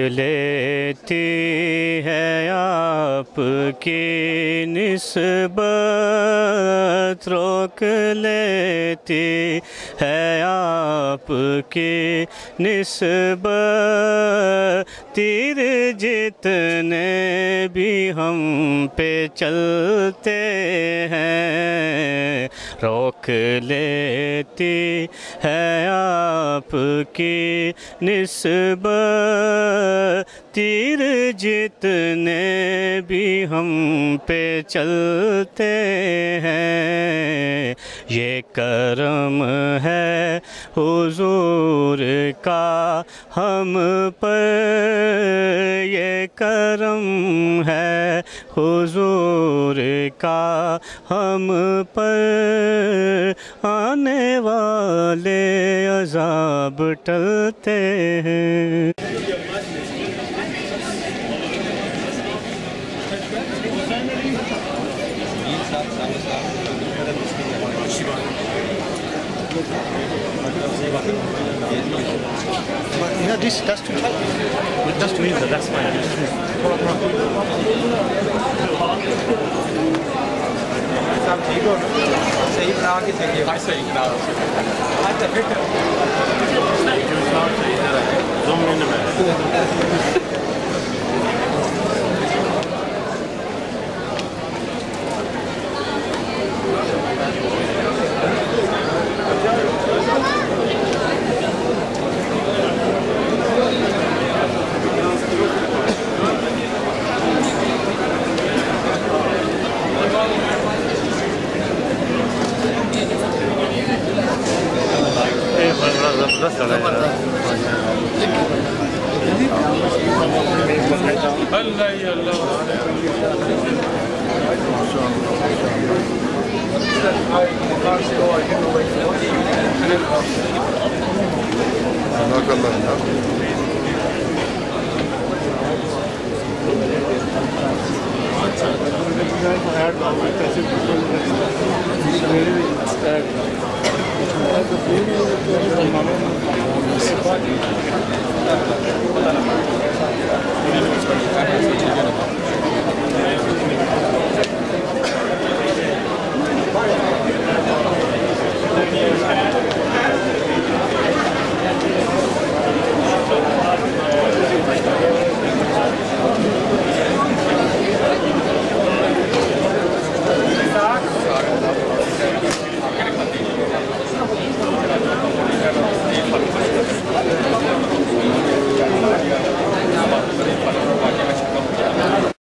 लेती है आपकी निस्बत, रोक लेती है आपकी निस्बत। तीर जितने भी हम पे चलते हैं, रोक लेती है आपकी निस्बत। तीर जितने भी हम पे चलते हैं, ये करम है हुजूर का हम पर, ये करम है हुजूर का हम पर। आने वाले अज़ाब टलते हैं। No, that's too tight. That's too easy, that's fine. सब ठीक हो, सही बना के चाहिए भाई, सही बना आज तक फिट ज़ूम इन में Allah